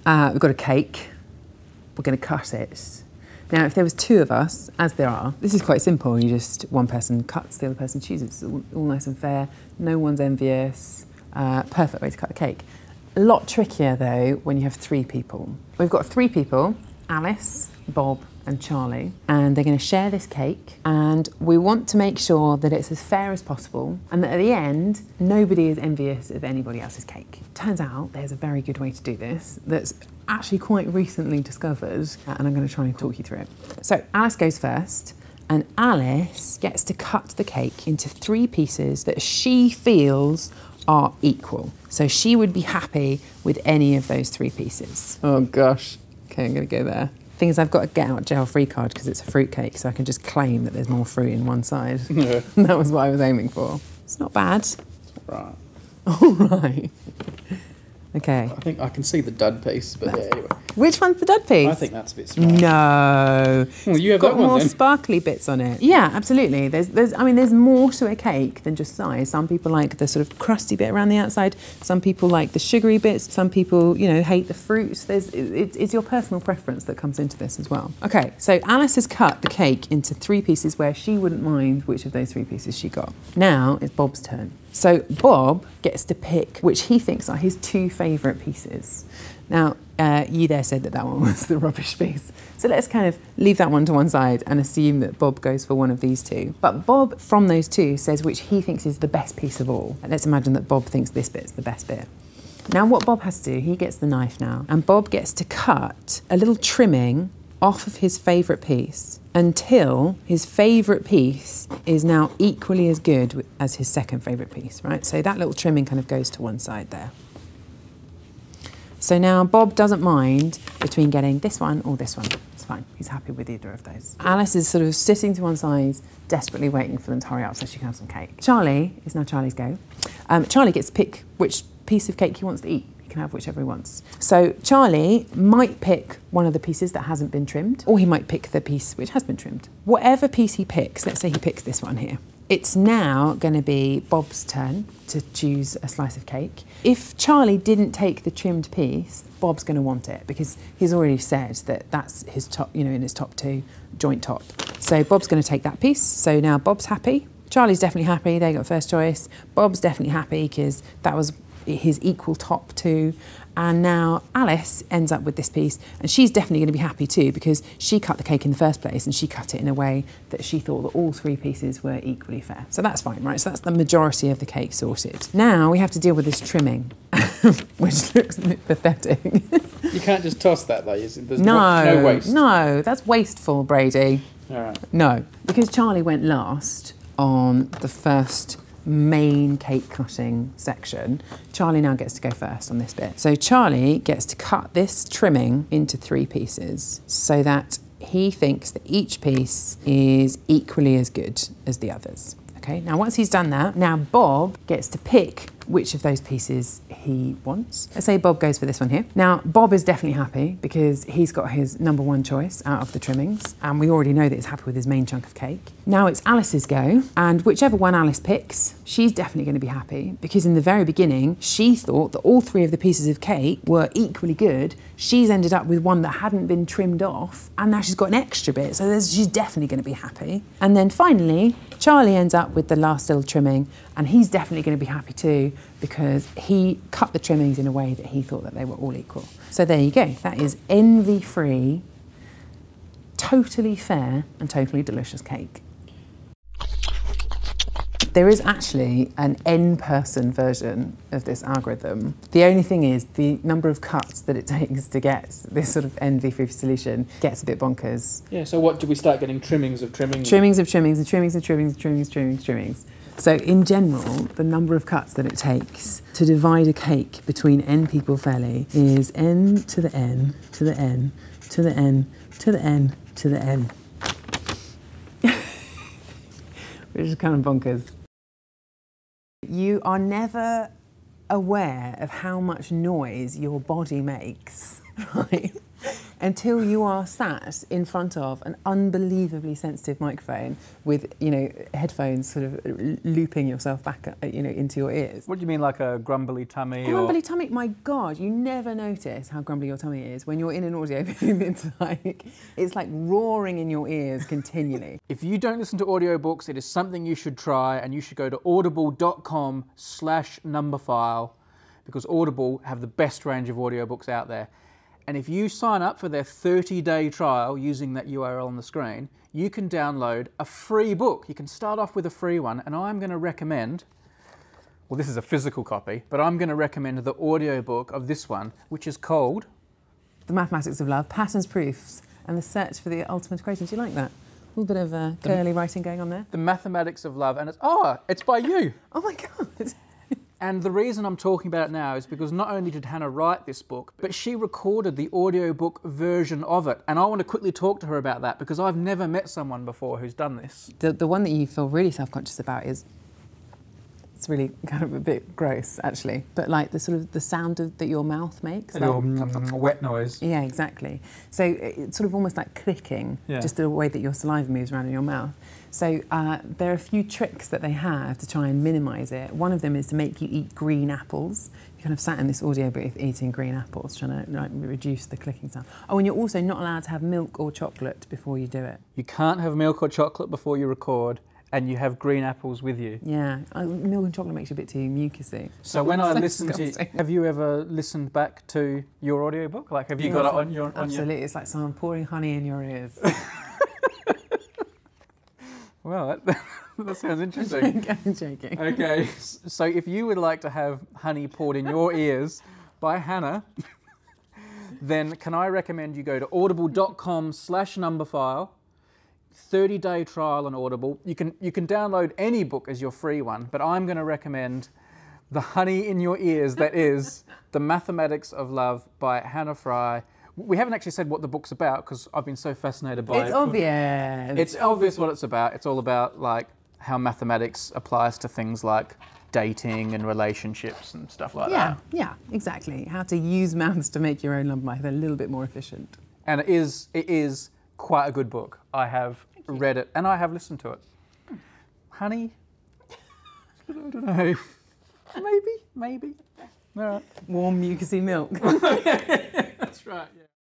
We've got a cake. We're going to cut it. Now, if there was 2 of us, as there are, this is quite simple. You just, one person cuts, the other person chooses. It's all nice and fair. No one's envious. Perfect way to cut the cake. A lot trickier, though, when you have 3 people. We've got 3 people, Alice, Bob, and Charlie, and they're going to share this cake, and we want to make sure that it's as fair as possible and that at the end nobody is envious of anybody else's cake. Turns out there's a very good way to do this that's actually quite recently discovered, and I'm going to try and talk you through it. So Alice goes first, and Alice gets to cut the cake into 3 pieces that she feels are equal. So she would be happy with any of those 3 pieces. Oh gosh. Okay, I'm going to go there. Thing is, I've got a get out jail free card because it's a fruit cake, so I can just claim that there's more fruit in one side. Yeah. That was what I was aiming for. It's not bad. Right. All right. Okay. I think I can see the dud piece, but yeah, anyway. Which one's the dud piece? I think that's a bit small. No. Well, you have got that one more then. Sparkly bits on it. Yeah, absolutely. There's more to a cake than just size. Some people like the sort of crusty bit around the outside. Some people like the sugary bits. Some people, you know, hate the fruit. It's your personal preference that comes into this as well. Okay, so Alice has cut the cake into 3 pieces where she wouldn't mind which of those 3 pieces she got. Now it's Bob's turn. So Bob gets to pick which he thinks are his 2 favourite pieces. Now, you there said that one was the rubbish piece. So let's kind of leave that one to one side and assume that Bob goes for one of these 2. But Bob, from those 2, says which he thinks is the best piece of all. And let's imagine that Bob thinks this bit's the best bit. Now what Bob has to do, he gets the knife now, and Bob gets to cut a little trimming off of his favourite piece until his favourite piece is now equally as good as his second favourite piece, right? So that little trimming kind of goes to one side there. So now Bob doesn't mind between getting this one or this one. It's fine, he's happy with either of those. Alice is sort of sitting to one side, desperately waiting for them to hurry up so she can have some cake. Charlie, it's now Charlie's go. Charlie gets to pick which piece of cake he wants to eat. He can have whichever he wants. So Charlie might pick one of the pieces that hasn't been trimmed, or he might pick the piece which has been trimmed. Whatever piece he picks, let's say he picks this one here, it's now going to be Bob's turn to choose a slice of cake. If Charlie didn't take the trimmed piece, Bob's going to want it because he's already said that that's his top, you know, in his top 2, joint top. So Bob's going to take that piece. So now Bob's happy. Charlie's definitely happy. They got first choice. Bob's definitely happy because that was his equal top 2. And now Alice ends up with this piece, and she's definitely going to be happy too because she cut the cake in the first place and she cut it in a way that she thought that all 3 pieces were equally fair. So that's fine, right? So that's the majority of the cake sorted. Now we have to deal with this trimming, which looks a bit pathetic. You can't just toss that though, there's no waste. No, that's wasteful, Brady. All right. No, because Charlie went last on the first main cake cutting section, Charlie now gets to go first on this bit. So Charlie gets to cut this trimming into 3 pieces so that he thinks that each piece is equally as good as the others. Okay, now once he's done that, now Bob gets to pick which of those pieces he wants. Let's say Bob goes for this one here. Now, Bob is definitely happy because he's got his #1 choice out of the trimmings, and we already know that he's happy with his main chunk of cake. Now it's Alice's go, and whichever one Alice picks, she's definitely going to be happy because in the very beginning, she thought that all 3 of the pieces of cake were equally good. She's ended up with one that hadn't been trimmed off, and now she's got an extra bit, so she's definitely going to be happy. And then finally, Charlie ends up with the last little trimming, and he's definitely going to be happy too because he cut the trimmings in a way that he thought that they were all equal. So there you go. That is envy-free, totally fair and totally delicious cake. There is actually an N-person version of this algorithm. The only thing is the number of cuts that it takes to get this sort of envy-free solution gets a bit bonkers. Yeah, so what, do we start getting trimmings of trimmings? Trimmings of trimmings and trimmings of trimmings, trimmings. So in general, the number of cuts that it takes to divide a cake between N people fairly is N to the N, to the N, to the N, to the N, to the N. Which is kind of bonkers. You are never aware of how much noise your body makes, right? until you are sat in front of an unbelievably sensitive microphone with, you know, headphones sort of looping yourself back, you know, into your ears. What do you mean, like a grumbly tummy? Grumbly tummy, my God, you never notice how grumbly your tummy is when you're in an audio boom. It's like roaring in your ears continually. If you don't listen to audiobooks, it is something you should try, and you should go to audible.com/Numberphile, because Audible have the best range of audiobooks out there. And if you sign up for their 30-day trial using that URL on the screen, you can download a free book. You can start off with a free one, and I'm going to recommend, well, this is a physical copy, but I'm going to recommend the audiobook of this one, which is called The Mathematics of Love, Patterns, Proofs, and the Search for the Ultimate Equation. Do you like that? A little bit of curly writing going on there. The Mathematics of Love, and it's by you. Oh my God. And the reason I'm talking about it now is because not only did Hannah write this book, but she recorded the audiobook version of it. And I want to quickly talk to her about that, because I've never met someone before who's done this. The one that you feel really self-conscious about is, it's really kind of a bit gross, actually, but like the sort of the sound that your mouth makes. A little wet noise. Yeah, exactly. So it's sort of almost like clicking, just the way that your saliva moves around in your mouth. So there are a few tricks that they have to try and minimise it. One of them is to make you eat green apples. You kind of sat in this audio booth eating green apples, trying to like, reduce the clicking sound. Oh, and you're also not allowed to have milk or chocolate before you do it. You can't have milk or chocolate before you record, and you have green apples with you. Yeah, milk and chocolate makes you a bit too mucusy. So when I listen to, have you ever listened back to your audiobook? Like, have you got it on your... Absolutely, it's like someone pouring honey in your ears. Well, that sounds interesting. I'm joking. Okay, so if you would like to have honey poured in your ears by Hannah, then can I recommend you go to audible.com/Numberphile, 30-day trial on Audible. You can download any book as your free one, but I'm going to recommend The Honey in Your Ears, that is The Mathematics of Love by Hannah Fry. We haven't actually said what the book's about, because I've been so fascinated by it. It's obvious. It's obvious what it's about. It's all about like how mathematics applies to things like dating and relationships and stuff like that. Yeah, exactly. How to use maths to make your own love life a little bit more efficient. And it is quite a good book. I have read it and I have listened to it. Honey? I don't know. Maybe. All right. Warm, mucusy milk. That's right, yeah.